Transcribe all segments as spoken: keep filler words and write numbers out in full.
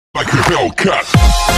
Like a Hellcat.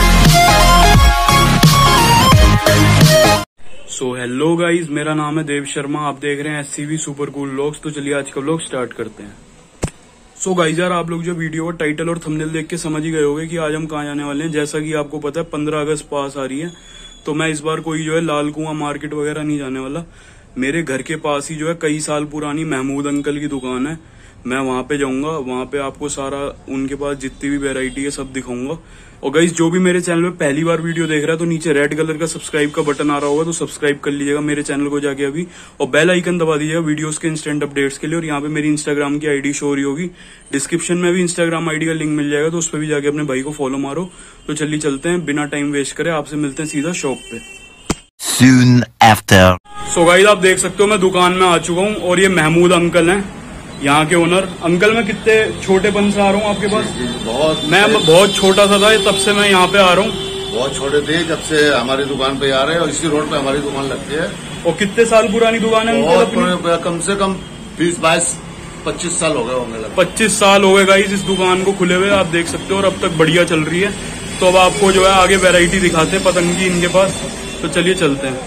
So hello guys, मेरा नाम है देव शर्मा। आप देख रहे हैं एससीवी सुपर कूल व्लॉग्स। तो चलिए आज का व्लॉग स्टार्ट करते हैं। सो so गाइज यार, आप लोग जो वीडियो का टाइटल और थंबनेल देख के समझ ही गए होंगे कि आज हम कहाँ जाने वाले हैं। जैसा कि आपको पता है पंद्रह अगस्त पास आ रही है, तो मैं इस बार कोई जो है लाल कुआं मार्केट वगैरह नहीं जाने वाला। मेरे घर के पास ही जो है कई साल पुरानी महमूद अंकल की दुकान है, मैं वहां पे जाऊंगा। वहां पे आपको सारा उनके पास जितनी भी वैरायटी है सब दिखाऊंगा। और गाइस, जो भी मेरे चैनल पे पहली बार वीडियो देख रहा है तो नीचे रेड कलर का सब्सक्राइब का बटन आ रहा होगा, तो सब्सक्राइब कर लीजिएगा मेरे चैनल को जाके अभी, और बेल आइकन दबा दीजिएगा वीडियोस के इंस्टेंट अपडेट्स के लिए। और यहाँ पे मेरी इंस्टाग्राम की आईडी शो हो रही होगी, डिस्क्रिप्शन में भी इंस्टाग्राम आईडी का लिंक मिल जाएगा, तो उस पर भी जाके अपने भाई को फॉलो मारो। तो चलिए चलते हैं, बिना टाइम वेस्ट करे आपसे मिलते हैं सीधा शॉप पे। Soon after. सो गाइस, आप देख सकते हो मैं दुकान में आ चुका हूँ और ये महमूद अंकल हैं, यहाँ के ओनर। अंकल मैं कितने छोटेपन से आ रहा हूँ आपके पास? बहुत मैं बहुत छोटा सा था तब से मैं यहाँ पे आ रहा हूँ। बहुत छोटे थे जब से हमारी दुकान पे आ रहे हैं, और इसी रोड पे हमारी दुकान लगती है। और कितने साल पुरानी दुकान है? बहुत पुरानी, कम से कम बीस बाईस पच्चीस साल हो गए होंगे। पच्चीस साल हो गए गाइस इस दुकान को खुले हुए, आप देख सकते हो, और अब तक बढ़िया चल रही है। तो अब आपको जो है आगे वैरायटी दिखाते हैं पतंग की इनके पास। तो चलिए चलते हैं।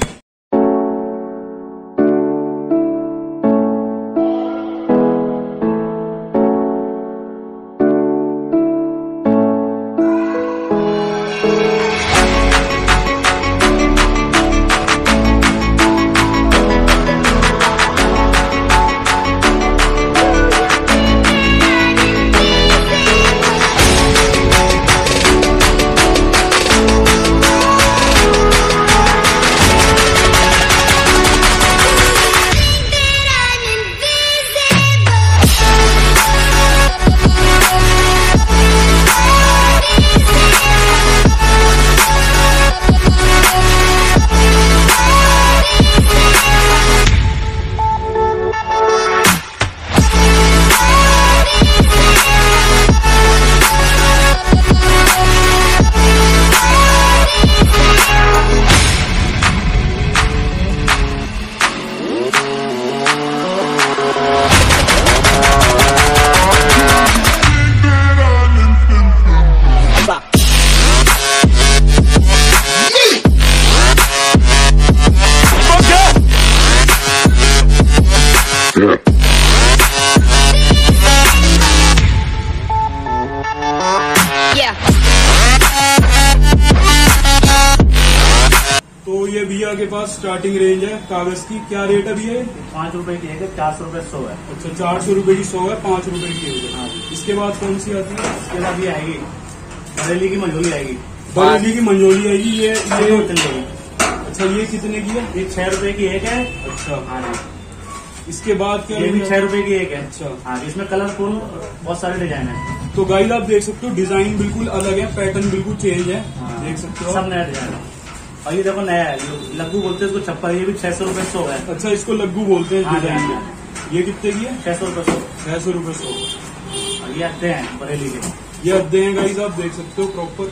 तो ये भैया के पास स्टार्टिंग रेंज है कागज की। क्या रेट है भैया? पाँच रुपए की है, चार सौ रुपए सौ है। अच्छा, चार सौ रुपए की सौ है, पाँच रुपए की है। हाँ, इसके बाद कौन सी आती है? इसके बाद ये आएगी बरेली की मंजोली आएगी। बरेली की मंजोली आएगी। ये ये चलेगी। अच्छा, ये कितने की है? ये छह रुपए की एक है। अच्छा, हाँ जी। इसके बाद क्या? ये भी छह रुपए की एक है। अच्छा, हाँ, इसमें कलरफुल बहुत सारे डिजाइन है। तो गाइस आप देख सकते हो डिजाइन बिल्कुल अलग है, पैटर्न बिल्कुल चेंज है। हाँ, देख सकते हो सब नया डिजाइन है। और ये देखो नया है, लग्गू बोलते हैं इसको, छप्पर। ये भी छह सौ रुपए सौ है। अच्छा, इसको लग्गू बोलते हैं हाँ, डिजाइन हाँ, में। ये कितने की है? छह सौ रुपए सौ। छह सौ रुपए सौ। और ये अद्दे हैं बरेली के। ये अद्दे हैं गाइस, आप देख सकते हो प्रॉपर।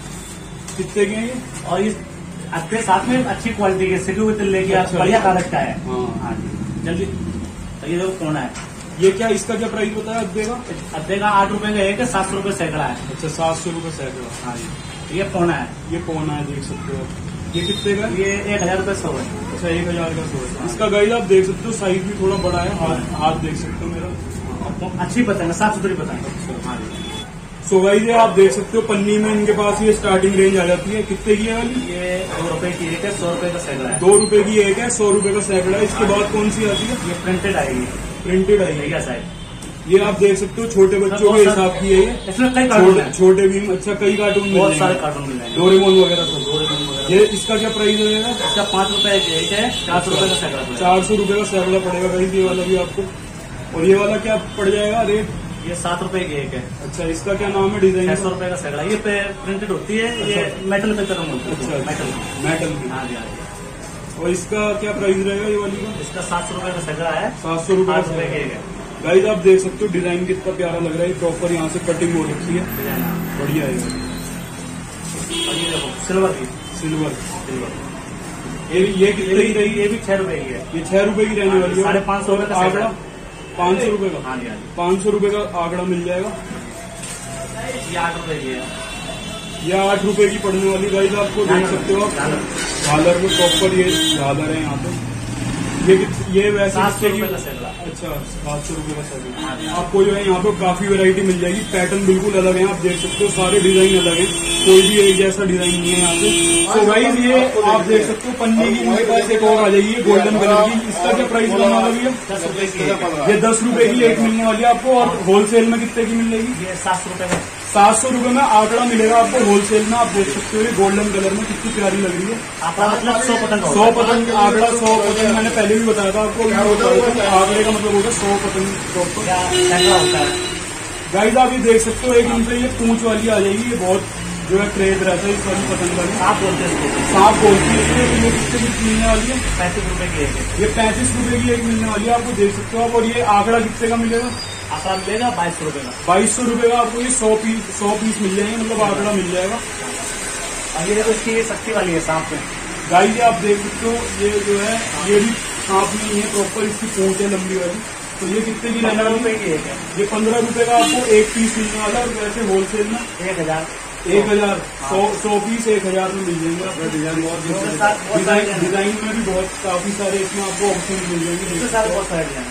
कितने के हैं ये? और ये अद्दे साथ में अच्छी क्वालिटी के सिक्योर विद लेके अच्छा, बढ़िया कागज का है। हाँ हाँ जी, जल्दी। तो ये देखो कोना है। ये क्या, इसका क्या प्राइस बताया अद्दे का? अद्दे का आठ रुपए का एक है, सात सौ रुपए सैकड़ा है। अच्छा, सात सौ रुपए सैकड़ा। हाँ जी। ये पौना है। ये पौना है, देख सकते हो। ये कितने का? ये एक हजार रुपए सौ है। अच्छा, एक हजार का सौ है। इसका गाइस आप देख सकते हो साइज भी थोड़ा बड़ा है। हाथ हाथ देख सकते हो मेरा। अच्छी पतंग है, साफ सुथरी पतंग है। अच्छा, हाँ जी। सो गाइस ये आप देख सकते हो पन्नी में इनके पास ये स्टार्टिंग रेंज आ जाती है। कितने की है वाली? ये दो रुपए की एक है, सौ रुपए का सैकड़ा है। दो रुपए की एक है, सौ रुपए का सैकड़ा है। इसके बाद कौन सी आती है? ये प्रिंटेड आएगी। प्रिंटेड आएगी। क्या साइड? ये आप देख सकते हो छोटे बच्चों के हिसाब की है ये। इसमें कई कार्टून है। छोटे भी। अच्छा, कई कार्टून बहुत सारे कार्टून मिल जाएंगे, डोरेमोन वगैरह सब। डोरेमोन वगैरह। ये इसका क्या प्राइस रहेगा? इसका पाँच रुपए की एक है, चार सौ रुपए का सैकड़ा पड़ेगा। चार सौ रुपए का सैकड़ा पड़ेगा गाइस ये वाला भी आपको। और ये वाला क्या पड़ जाएगा रेट? ये सात रुपए की एक है। अच्छा, इसका क्या नाम है डिजाइन? छह सौ रुपए का सैकड़ा। ये प्रिंटेड होती है। ये मेटल पे कदम होती है। अच्छा, मेटल मेटल की। हाँ जी, हाँ जी। और इसका क्या प्राइस रहेगा ये वाली का? इसका सात सौ रुपए का सैकड़ा है। सात सौ रुपए आठ रुपए की एक है। गाइस आप देख सकते हो डिजाइन कितना प्यारा लग रहा है। प्रॉपर यहाँ से कटिंग हो रखी है, बढ़िया है। और ये देखो सिल्वर की। सिल्वर। सिल्वर ये ये कितने की रहेगी? ये भी छह रुपए की है। ये छह रुपए की रहने वाली है। साढ़े पाँच सौ रुपए का आंकड़ा? पाँच सौ रुपए का। हाँ जी, हाँ जी। पाँच सौ रुपए का आंकड़ा मिल जाएगा। ये आठ रुपए की है। ये आठ रुपए की पड़ने वाली गाइस आपको देख सकते हो आप। झालर में प्रॉपर ये झालर है यहाँ पे। ये ये वैसे सात सौ कितने की? रुपए का सेल। अच्छा सात सौ रुपए का सेल। आपको जो है यहाँ पे काफी वैरायटी मिल जाएगी। पैटर्न बिल्कुल अलग है, आप देख सकते हो सारे डिजाइन अलग है, कोई भी एक जैसा डिजाइन नहीं है यहाँ पे। तो गाइस ये आप देख सकते हो पन्नी की मेरे पास एक और आ जाएगी गोल्डन कलर की। इसका क्या प्राइस बनने वाला है? दस रुपए की। ये दस रुपए की एक मिलने वाली है आपको। और होलसेल में कितने की मिल जाएगी? ये सात सौ रुपए का। सात सौ रुपए में आंकड़ा मिलेगा आपको होलसेल में। आप देख सकते हो ये गोल्डन कलर में कितनी प्यारी लग रही है। आपका मतलब सौ पतंग का सौ होता है। पतंग आंकड़ा सौ पतंग मैंने पहले भी बताया था आपको। आंकड़े का मतलब होता है सौ पतंग प्रॉपर। क्या सैकड़ा होता है। गाइस आप ये देख सकते हो एक इनसे ये पूंछ वाली आ जाएगी। ये बहुत जो है क्रेज रहता है इस वाली पतंग का। आप बोलते हैं इसको। सांप बोलती है ये। ये कितने की मिलने वाली है? पैंतीस रुपए की एक है। ये पैंतीस रुपए की एक मिलने वाली है, आपको देख सकते हो आप। और ये आंकड़ा कितने का मिलेगा? आपका मिलेगा बाईस सौ रुपए का। बाईस सौ रुपए का आपको ये सौ पीस सौ पीस मिल जाएंगे, मतलब आंकड़ा मिल जाएगा। और ये देखो इसकी ये शक्ति वाली है सांप में। गाइस ये आप देख सकते हो ये जो है ये भी सांप नहीं है, प्रॉपर इसकी पूंछ है लंबी वाली। तो ये कितने की रहने पंद्रह वाली रुपए है? की एक है। ये पंद्रह रुपए का आपको एक पीस मिलने वाला है। और वैसे होलसेल में एक हजार। एक हजार सौ सौ पीस एक हजार में मिल जाएंगे आपको। डिजाइन बहुत डिजाइन डिजाइन में भी बहुत काफी सारे इसमें आपको ऑप्शन मिल जाएंगे। इसके साथ बहुत सारे डिजाइन।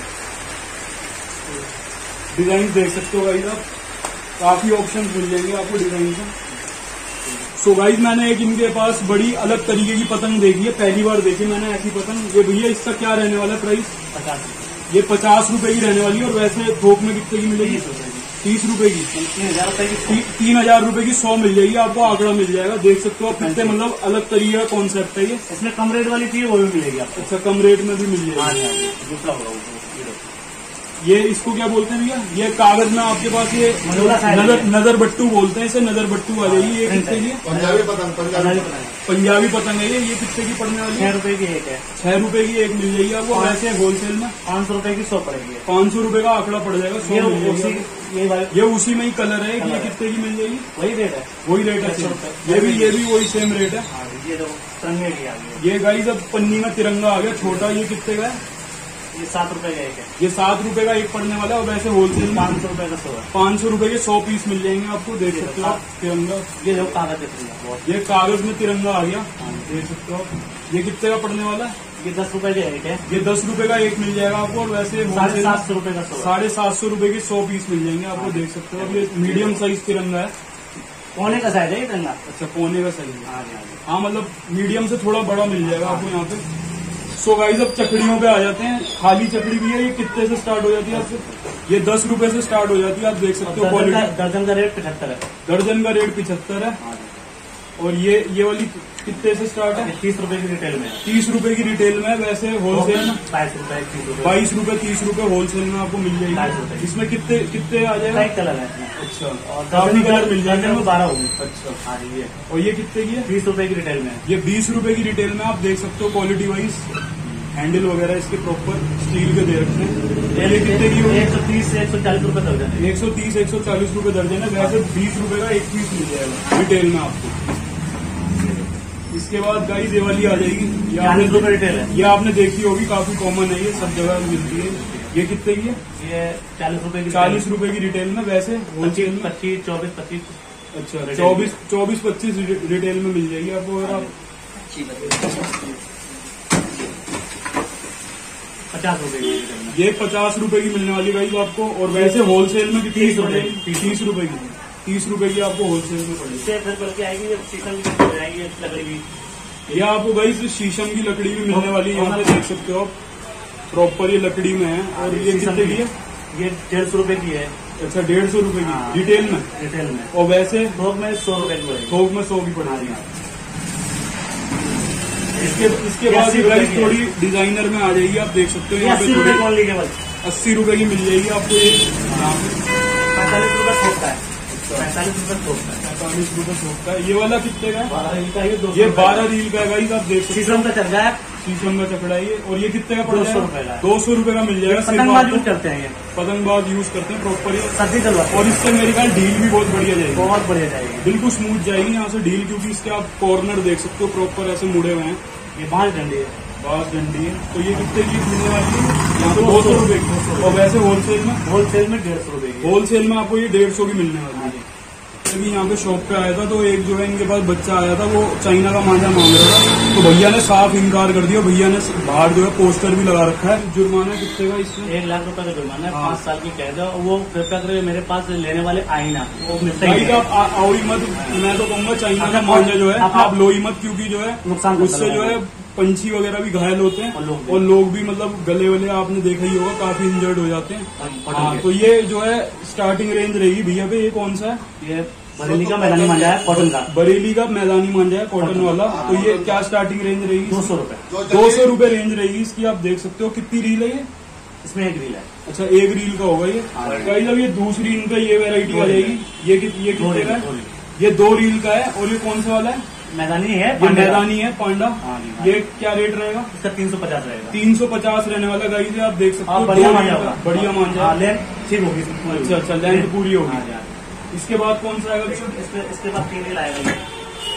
डिजाइन देख सकते हो गाइस आप, काफी ऑप्शन मिल जाएंगे आपको डिजाइन का। सो गाइस मैंने एक इनके पास बड़ी अलग तरीके की पतंग देखी है, पहली बार देखी मैंने ऐसी पतंग। ये भैया इसका क्या रहने वाला है प्राइस? पचास। ये पचास रुपए की रहने वाली है। और वैसे थोक में कितने की मिलेगी? तीस रुपए की। तीन हजार रुपए की। तीन हजार रुपए की सौ मिल जाएगी आपको, आंकड़ा मिल जाएगा। देख सकते हो आप कितने मतलब अलग तरीके का कॉन्सेप्ट है ये। इसमें कम रेट वाली चाहिए वो भी मिलेगी आपको। अच्छा कम रेट में भी मिल हाँ जाएगी। जी दूसरा होगा वो। ये इसको क्या बोलते हैं भैया? ये कागज में आपके पास ये मनोरा साइड नजर है। नजर बट्टू बोलते हैं इसे, नजर बट्टू आ जाएगी। ये कितने की है? पंजाबी पतंग पंजाबी पंजाबी पतंग है ये। ये कितने की पड़ने वाली छह है? रुपए की एक है। छह रुपए की एक मिल जाएगी आपको। वैसे होलसेल में पाँच सौ रुपए की सौ पड़ेगी। पाँच सौ रुपए का आंकड़ा पड़ जाएगा। ये सौ मिल उसी जाएगी। ये वाली ये उसी में ही कलर है। कलर ये है। कितने की मिल जाएगी? वही रेट है। वही रेट है छह सौ सेम। रुपए। ये भी ये भी वही सेम रेट है। हाँ जी, ये जो तिरंगे की आ गई है। ये गाइस अब पन्नी में तिरंगा आ गया छोटा। ये कितने का है? ये सात रुपए का एक है। ये सात रुपए का एक पड़ने वाला है। और वैसे होलसेल में पाँच सौ रुपए का सौ है। पाँच सौ रुपए के सौ पीस मिल जाएंगे आपको। देख सकते हो आप तिरंगा। ये जो कागज है बहुत। ये कागज में तिरंगा आ गया, देख सकते हो आप। ये कितने का पड़ने वाला है? ये दस रुपए का एक है। ये दस रुपए का एक मिल जाएगा आपको। और वैसे साढ़े होलसेल सात सौ रुपए का सौ है। साढ़े सात सौ रुपए के सौ पीस मिल जाएंगे आपको। देख सकते हो अब ये मीडियम साइज तिरंगा है। कोने का साइज है ये तिरंगा। अच्छा पौने का साइज है। हाँ जी हाँ जी। हाँ मतलब मीडियम से थोड़ा बड़ा मिल जाएगा आपको यहाँ पे। सो गाइस अब चकड़ियों पे आ जाते हैं। खाली चकड़ी भी है। ये कितने से स्टार्ट हो जाती है आपसे? ये दस रुपए से स्टार्ट हो जाती है। आप देख सकते हो दर्जन का क्वालिटी। दर्जन का रेट पचहत्तर है। दर्जन का रेट पिछहत्तर है। और ये ये वाली कितने से स्टार्ट है? तीस रुपए की रिटेल में। तीस रुपए की रिटेल में। वैसे होलसेल में बाईस रुपए तीस रुपए। बाईस रुपए तीस रुपए होलसेल में आपको मिल बाईस जाएगी। रुपए। इसमें कितने कितने आ जाएगा? कई कलर है इसमें। अच्छा और काफी कलर मिल जाएंगे। में बारह होंगे। अच्छा हाँ जी ये और ये कितने की है? बीस रुपए की रिटेल में। ये बीस रुपए की रिटेल में। आप देख सकते हो क्वालिटी वाइज हैंडल वगैरह इसके प्रॉपर स्टील के दे रखते हैं। ये कितने की होगी? एक सौ तीस से एक सौ चालीस रुपए दर्जन है। एक सौ तीस एक सौ चालीस रुपए दर्जन है। वैसे बीस रुपए का एक पीस मिल जाएगा रिटेल में आपको। इसके बाद गाइस ये वाली आ जाएगी। ये चालीस रुपए आपने रिटेल है। ये आपने देखी होगी, काफी कॉमन है ये, सब जगह मिलती है। ये कितने की है? ये चालीस रुपए की चालीस रुपए की रिटेल में। वैसे होलसेल में पच्चीस चौबीस पच्चीस। अच्छा चौबीस चौबीस पच्चीस रिटेल में मिल जाएगी आपको। अगर आप पचास रुपए की रिटेल में। ये पचास रुपए की मिलने वाली गाइस आपको। और वैसे होलसेल में कितनी तीस रुपए पड़ेगी? तीस रुपए की। तीस रुपए की आपको होलसेल में पड़ेगी। इससे फिर बल्कि आएगी ये शीशम की लकड़ी आएगी, ये लकड़ी भी। ये आपको गाइस शीशम की लकड़ी भी मिलने वाली है। यहाँ पे देख सकते हो आप प्रॉपर ये लकड़ी में है। और ये कितने की है? ये डेढ़ सौ रुपए की है। अच्छा डेढ़ सौ रुपए हाँ। की रिटेल में। रिटेल में। और वैसे थोक में सौ रुपए की पड़ेगी। थोक में सौ की पड़ेगी। हाँ। इसके इसके बाद अस्सी ये रुपए गाइस की है। थोड़ी डिजाइनर में आ जाएगी। आप देख सकते हो ये यहाँ अस्सी पे रुपए थोड़ी कौन ली केवल। अस्सी रुपए की मिल जाएगी आपको। ये यहाँ पे पैंतालीस रुपए थोक का है। पैंतालीस रुपए थोक का है। पैंतालीस रुपए थोक का है। ये वाला कितने का है? बारह रील का ये दो ये बारह रील का है गाइस। आप देख सकते हो शीशम का चल रहा है। शीशम का चकड़ा है ये। और ये कितने का पड़ दो सौ जाएगा? रुपए का। दो सौ रुपए का मिल जाएगा। सिर्फ पतंगबाज आपको यूज करते हैं ये। पतंगबाज यूज करते हैं प्रॉपर ये। सर्दी चलवाते और इससे मेरे ख्याल डील भी बहुत बढ़िया जाएगी। बहुत बढ़िया जाएगी। बिल्कुल स्मूथ जाएगी यहाँ से डील, क्योंकि इसके आप कॉर्नर देख सकते हो प्रॉपर ऐसे मुड़े हुए हैं। ये बांस डंडी है। बास डंडी है। तो ये कितने की मिलने वाली है? यहाँ पे दो सौ रुपए की। और वैसे होलसेल में होलसेल में डेढ़ सौ रुपए की। होलसेल में आपको ये डेढ़ सौ की मिलने वाली है। भी यहाँ पे शॉप पे आया था, तो एक जो है इनके पास बच्चा आया था, वो चाइना का मांझा मांग रहा था, तो भैया ने साफ इनकार कर दिया। भैया ने बाहर जो है पोस्टर भी लगा रखा है। जुर्माना कितने का इसमें? एक लाख रुपए का जुर्माना है, हाँ। पाँच साल की कैद है। वो कृपया करके मेरे पास लेने वाले आए ना, वो मिलता ही भाई नहीं है। आप आ- आओ ही मत, मैं तो कहूंगा चाइना का आप- मांझा जो है आप- आप लो ही मत, क्योंकि जो है नुकसान करता उससे है जो है पंछी वगैरह भी घायल होते हैं और लोग भी। और लोग भी मतलब गले वले आपने देखा ही होगा, काफी इंजर्ड हो जाते हैं। कॉटन हाँ, के। तो ये जो है स्टार्टिंग रेंज रहेगी भैया पे। ये कौन सा है? ये बरेली का मैदानी मांझा है, कॉटन का, बरेली का मैदानी मांझा है, कॉटन वाला। तो ये क्या स्टार्टिंग रेंज रहेगी? दो सौ रूपये। दो सौ रूपये रेंज रहेगी इसकी। आप देख सकते हो कितनी रील है ये। इसमें एक रील है। अच्छा, एक रील का होगा ये। हाँ। गाइस अब ये दूसरी इनका ये वेरायटी आ जाएगी। ये कित- ये दो कितने रील, का दो है? रील। ये दो रील का है। और ये कौन सा वाला है? मैदानी है, ये पांडे का। मैदानी है, पांडा। हाँ जी, हाँ। ये क्या रेट रहेगा? इसका तीन सौ पचास रहेगा। तीन सौ पचास रहने वाला गाइस। आप देख सकते आप हो, बढ़िया दो मांझा रील का, होगा। बढ़िया मांझा हाँ, है। लेंथ ठीक होगी इसकी पूरी। अच्छा अच्छा, लेंथ पूरी होगी। हाँ जी, हाँ। इसके बाद कौन सा आएगा? इसके इसके बाद तीन रील आएगा ये।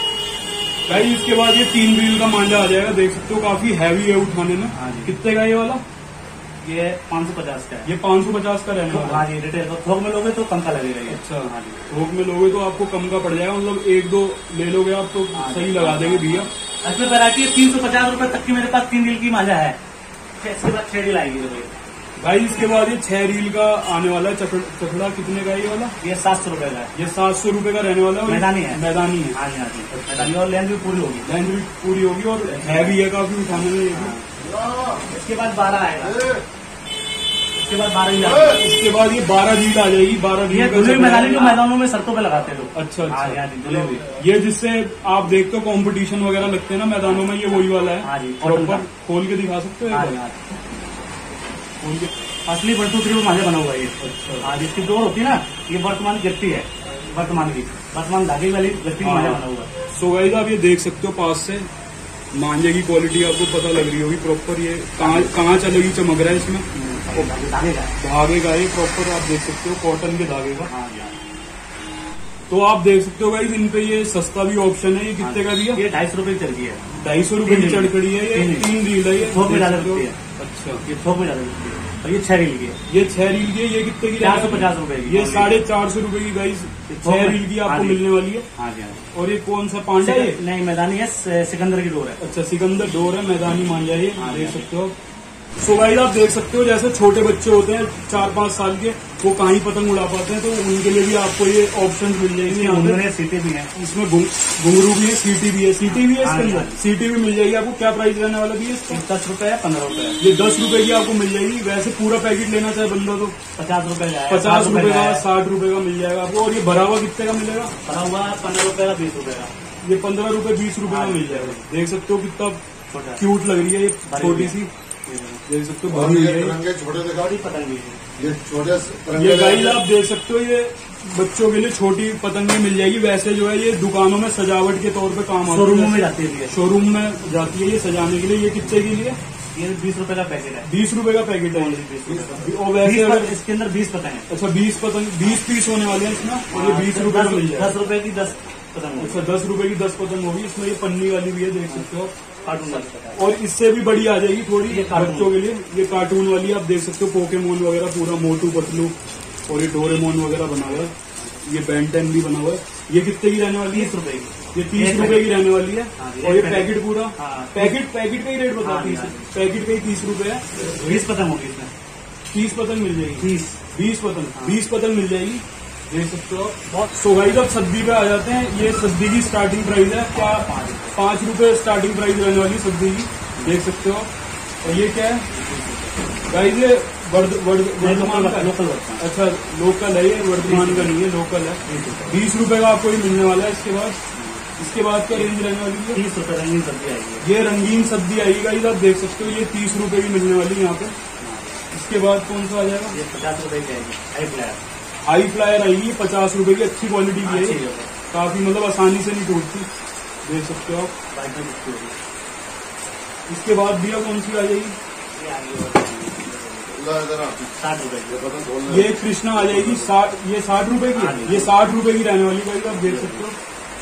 गाइस इसके बाद ये तीन रील का मांझा आ जाएगा। देख सकते हो काफी हैवी है उठाने में। हाँ जी। कितने का ये वाला? ये पाँच सौ पचास का है। ये पाँच सौ पचास का रहने वाला हाँ है। जी, रिटेल थोक में लोगे तो कम का लगेगा ये। अच्छा, हाँ जी। थोक में लोगे तो आपको कम का पड़ जाएगा, मतलब एक दो ले लोगे आप तो हाँ जी। सही लगा देंगे भैया। इसमें वैरायटी है, तीन सौ पचास रूपये तक की मेरे पास तीन रील की मांझा है। इसके बाद छह रील आएगी तो भाई इसके बाद ये छह रील का आने वाला है। चकड़- चकड़ा कितने का है ये वाला? ये सात सौ रूपये का है। ये सात सौ रूपये का रहने वाला है। और मैदानी है। मैदानी है। हाँ जी, हाँ जी, मैदानी और लेंथ भी पूरी होगी। लेंथ भी पूरी होगी और हैवी है काफी उठाने में ये भी। इसके बाद बारह आएगा। इसके बाद बारह रील आएगी। इसके बाद ये बारह रील आ जाएगी। बारह ये रील का दुल्हे चकड़ा मैदानी जो है। मैदानों में सड़कों पे लगाते हैं लोग। अच्छा हाँ जी, हाँ जी, दुल्हे हुए। अच्छा, ये जिससे आप देखते हो कंपटीशन वगैरह लगते हैं ना मैदानों में, ये वही वाला है। हाँ जी, कॉटन प्रॉपर का। खोल के दिखा सकते हो एक हाँ जी, बार? हाँ जी। खोल के। असली बरसू थ्री मांझा बना हुआ है ये। अच्छा। हाँ, जिसकी डोर होती है ना, ये वर्तमान गिरती है, वर्तमान की वर्तमान धागे वाली गिरती हाँ। मांझा बना हुआ है। सो गाइस आप ये देख सकते हो पास से मांझे की क्वालिटी आपको पता लग रही होगी प्रॉपर। ये कहाँ कहाँ चलेगी चमक रहा है इसमें। धागे का है। धागे का ये प्रॉपर आप देख सकते हो, कॉटन के धागे का। हाँ जी, हाँ जी। तो आप देख सकते हो गाइस इन पे ये सस्ता भी ऑप्शन है। ये कितने का दिया? ये ढाई सौ रूपये की चल रही है। ढाई सौ रूपये की तीन रील। चढ़कड़ी है। ये तीन रील। तीन रील है। ये थोक में देख ज्यादा सकते हो। बिकती है। अच्छा, ये थोक में ज्यादा बिकती है। और ये छह रील की है। ये छह रील की है। ये कितने की? चार सौ पचास रूपये की। ये साढ़े चार सौ रूपये की गाइस छह रील की आपको हाँ जी। मिलने वाली है। हाँ जी, हाँ जी। और ये कौन सा पांडा है? ये नहीं, मैदानी है, से- सिकंदर की डोर है। अच्छा, सिकंदर डोर है, मैदानी मांझा है ये। हाँ, देख हाँ। सकते हो। सो गाइस आप देख सकते हो जैसे छोटे बच्चे होते हैं चार पांच साल के, वो कहीं पतंग उड़ा पाते हैं, तो उनके लिए भी आपको ये ऑप्शन मिल जाएंगे यहाँ पे। उन्होंने सीटें भी हैं। इसमें घुंग- घुंघरू भी है, सीटी भी है। सीटी भी है इसके हाँ, अंदर। हाँ। सीटी भी मिल जाएगी आपको। क्या प्राइस रहने वाला भी है इसका? दस रुपए है, पंद्रह रुपए है। ये दस रुपए की आपको मिल जाएगी। वैसे पूरा पैकेट लेना चाहे बंदा तो पचास रुपए का है, पचास साठ रुपए का, है। साठ रुपए का मिल जाएगा आपको। और ये भरा हुआ कितने का मिलेगा? बना हुआ पंद्रह रुपए का, बीस रुपए का। ये पंद्रह रुपए बीस रुपए का मिल जाएगा। देख सकते हो कितना छोटा क्यूट लग रही है ये बड़ी छोटी है। सी। देख सकते हो और भरी ये हुई है। तिरंगे छोटे दिखा। बड़ी पतंग भी है। ये छोटे तिरंगे ये गाइस आप देख सकते हो, ये बच्चों के लिए छोटी पतंगे मिल जाएगी। वैसे जो है ये दुकानों में सजावट के तौर पे काम आती है। शोरूमों में जाती है ये। शोरूम में जाती है ये सजाने के लिए। ये कितने के लिए? ये बीस रुपए का पैकेट है। बीस रुपए का पैकेट है ये। बीस रुपए और वैसे बीस अगर पत- इसके अंदर बीस पतंग है। अच्छा बीस पतंग बीस पीस होने वाले हैं इसमें। और ये बीस रुपए का मिल जाएगा। दस रुपए की दस पतंग अच्छा, दस रुपए की दस पतंग होगी इसमें। ये पन्नी वाली भी है, देख सकते हो। कार्टून वाली। और इससे भी बड़ी आ जाएगी थोड़ी ये कार्टून। बच्चों के लिए। ये कार्टून वाली आप देख सकते हो, पोकेमोन वगैरह पूरा मोटू पतलू और ये डोरेमोन वगैरह बना हुआ है। ये बेंटेन भी बना हुआ है। ये कितने की रहने वाली है? तीस रुपए की। ये तीस एक रुपए पैकेट। की रहने वाली है। हाँ जी, और ये एक पैकेट पैकेट। पूरा हाँ। पैकेट पैकेट का ही रेट बता हाँ जी, तीस। हाँ जी। पैकेट का ही तीस रुपए है। बीस पतंग होगी इसमें। तीस पतंग मिल जाएगी। तीस। बीस पतंग हाँ। बीस पतंग मिल जाएगी। देख सकते हो बहुत। सो गाइस अब सब्जी पे आ जाते हैं। ये सब्जी की स्टार्टिंग प्राइस है क्या? पांच रुपए स्टार्टिंग प्राइस रहने वाली है सब्जी की। देख सकते हो। और ये क्या है गाइस? ये वर्ध वर्ध- वर्धमान का है। Local work. अच्छा लोकल है ये, वर्धमान का नहीं है, लोकल है। बीस रुपए का आपको ये मिलने वाला है। इसके बाद इसके बाद क्या रेंज रहने वाली है? तीस रुपए रंगीन सब्जी आएगी। ये रंगीन सब्जी आएगी गाइस आप देख सकते हो। ये तीस रुपए की मिलने वाली है यहाँ पे। इसके बाद कौन सा आ जाएगा? ये पचास रुपए की आएगी। High flyer. हाई फ्लायर आएगी पचास रुपए की। अच्छी क्वालिटी की है अच्छी ये। है। काफी मतलब आसानी से नहीं टूटती। देख सकते हो आप। बाइक में बिकती होगी। इसके बाद भैया कौन सी आ जाएगी? ये आएगी जरा साठ रुपए की। पतंग खोल ले। ये कृष्णा आ जाएगी साठ। ये साठ रुपए की है। ये साठ रुपए की रहने वाली गाइस आप देख सकते हो।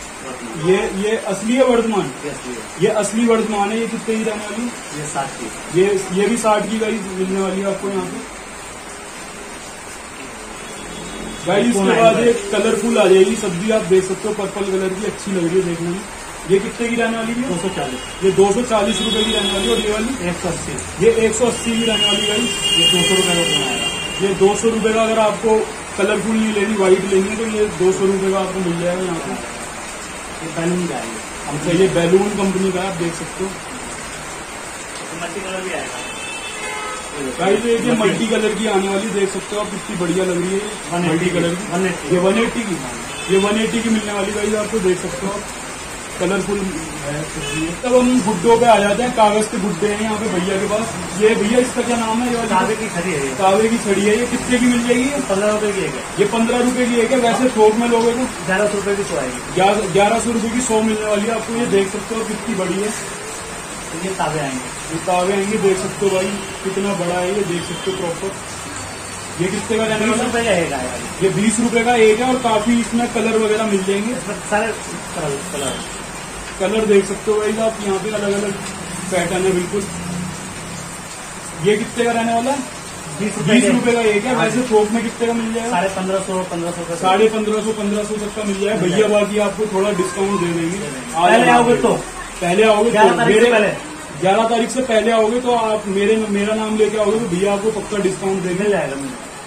ये ये असली है वर्धमान। ये असली है। ये असली वर्धमान है। ये कितने की रहने वाली? ये साठ की। ये ये भी साठ की गाइस मिलने वाली है आपको यहाँ पे। गाइस इसके बाद एक कलरफुल आ जाएगी सब्जी, आप देख सकते हो पर्पल कलर की, अच्छी लग रही है देखने में। ये कितने की रहने वाली है? दो सौ चालीस। ये दो सौ चालीस रूपये की रहने वाली है। और ये वाली एक सौ अस्सी। ये एक सौ अस्सी की रहने वाली गाइस। ये दो सौ रुपए का बनाएगा। ये दो सौ रूपये का, अगर आपको कलरफुल नहीं लेनी, व्हाइट लेनी है, तो ये दो सौ रूपये का आपको मिल जाएगा यहाँ पे। ये बैलून जाएगा। अच्छा, ये बैलून कंपनी का, आप देख सकते हो। मल्टी कलर भी आएगा गाइस ये मल्टी कलर की आने वाली, देख सकते हो आप, कितनी बढ़िया लग रही है मल्टी कलर की। One eighty. ये वन एट्टी की ये वन एट्टी की मिलने वाली गाइस, आपको देख सकते हो आप, कलरफुल है सब्जी। तब हम गुड्डों पे आ जाते हैं। कागज के गुड्डे हैं यहाँ पे भैया के पास। ये भैया इसका क्या नाम है? ये वाली कावे की छड़ी है। कावे की छड़ी है। ये कितने की मिल जाएगी? पंद्रह रुपए की है। ये पंद्रह रुपए की है क्या? वैसे थोक में लोगे तो ग्यारह सौ रुपए की सौ आएगी। ग्यारह सौ रुपए की सौ मिलने वाली है आपको। ये देख सकते हो कितनी बड़ी है। ये तावे आएंगे। ये तावे आएंगे, देख सकते हो भाई कितना बड़ा है ये, देख सकते हो प्रॉपर। ये कितने का रहने बीस वाला? रुपए का एक आएगा। ये बीस रुपए का एक है और काफी इसमें कलर वगैरह मिल जाएंगे। सारे कलर कलर देख सकते हो भाई आप, यहाँ पे अलग अलग पैटर्न है बिल्कुल। ये कितने का रहने वाला है? बीस बीस रुपए का एक है। वैसे थोक में कितने का मिल जाएगा? साढ़े पंद्रह सौ पंद्रह सौ साढ़े पंद्रह सौ पंद्रह सौ तक का मिल जाएगा भैया। बाकी आपको थोड़ा डिस्काउंट दे देंगे। पहले आओगे तो पहले आओगे ग्यारह तो तारीख से पहले ग्यारह तारीख से पहले आओगे तो आप मेरे मेरा नाम लेके आओगे तो भैया आपको पक्का डिस्काउंट दे मिल जाएगा।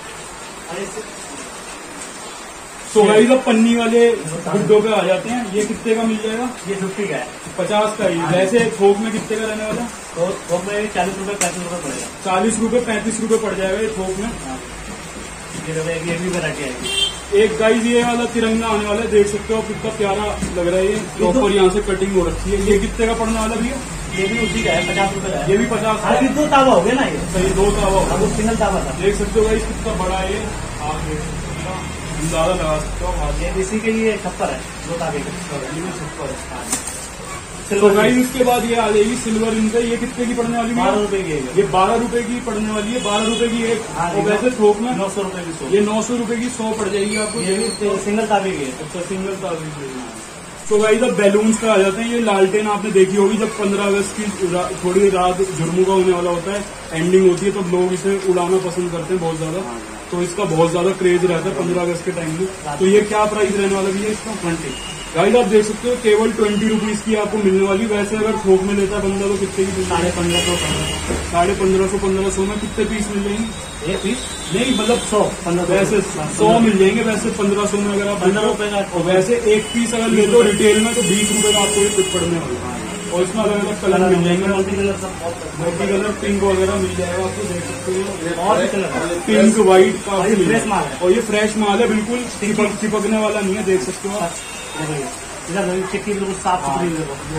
तो भाई जब पन्नी वाले गुड्डों पे आ जाते हैं, ये कितने का मिल जाएगा? ये फिफ्टी का है। पचास का ही। वैसे थोक में कितने का रहने वाला? तो थोक में चालीस रुपए पैंतीस रुपए पड़ेगा। चालीस रूपये पैंतीस रूपये पड़ जाएगा ये थोक में। ये भी वैरायटी आएगी। एक गाइस ये वाला तिरंगा आने वाला है, देख सकते हो आप कितना प्यारा लग रहा है ये। प्रॉपर यहाँ से कटिंग हो रखी है। ये कितने का पड़ने वाला भैया? ये भी उसी का है, पचास रुपए का है। ये भी पचास का। अभी दो तावा हो गया ना ये। सही, दो तावा अब वो सिंगल तावा था। देख सकते हो गाइस कितना बड़ा है ये। आप देख सकते हो, अंदाजा लगा सकते हो आप। ये इसी के लिए छप्पर है, दो तावे के छप्पर है। तो सिल्वर गाइस इसके बाद ये आ जाएगी सिल्वर इनका। ये कितने की पड़ने वाली है? बारह रुपए की है। ये बारह रुपए की पड़ने वाली है। बारह रुपए की एक। हाँ, और वैसे थोक में नौ सौ रुपए की सौ। ये नौ सौ रुपए की सौ पड़ जाएगी आपको। ये भी सिंगल तावे की है। अच्छा, सिंगल तावे। तो गाइस अब बैलून्स का आ जाते हैं। ये लालटेन आपने देखी होगी, जब पंद्रह अगस्त की रा, थोड़ी रात झुरमुगा होने वाला होता है, एंडिंग होती है, तब लोग इसे उड़ाना पसंद करते हैं बहुत ज्यादा। तो इसका बहुत ज्यादा क्रेज रहता है पंद्रह अगस्त के टाइम में। तो ये क्या प्राइस रहने वाला भी है इसका? ट्वेंटी। गाइस आप देख सकते हो केवल ट्वेंटी रुपीज की आपको मिलने वाली। वैसे अगर थोक में लेता है बंदा तो कितने की? साढ़े पंद्रह सौ पंद्रह साढ़े पंद्रह सौ पंद्रह सौ में कितने पीस मिल जाएंगे? एक पीस नहीं, मतलब सौ पंद्रह वैसे सौ मिल जाएंगे। वैसे पंद्रह सौ में अगर आप पंद्रह रुपए का। और वैसे एक पीस अगर ले लो रिटेल में तो बीस रुपए का आपको ये कुछ पड़ने वाला है। और इसमें अलग अलग कलर मिल जाएंगे। मल्टी कलर सब मल्टी कलर पिंक वगैरह मिल जाएगा आपको, देख सकते हो। और भी कलर पिंक व्हाइट काफी मिल फ्रेश माल जाएगा। है। और ये फ्रेश माल है, बिल्कुल चिपक चिपकने वाला नहीं है, देख सकते हो आप। इधर चिट्ठी बिल्कुल साफ सुथरी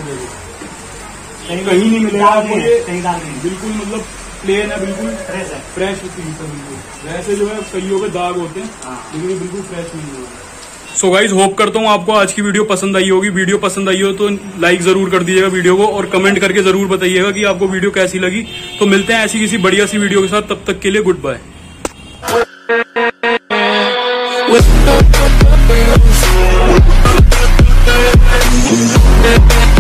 कहीं नहीं मिलेगा आपको ये, कहीं दाग नहीं। बिल्कुल मतलब प्लेन है, बिल्कुल फ्रेश है। फ्रेश पीस है बिल्कुल। वैसे जो है कईयों पे दाग होते हैं, लेकिन ये बिल्कुल फ्रेश नहीं होगा। सो गाइज होप करता हूँ आपको आज की वीडियो पसंद आई होगी। वीडियो पसंद आई हो तो लाइक जरूर कर दीजिएगा वीडियो को, और कमेंट करके जरूर बताइएगा कि आपको वीडियो कैसी लगी। तो मिलते हैं ऐसी किसी बढ़िया सी वीडियो के साथ, तब तक के लिए गुड बाय।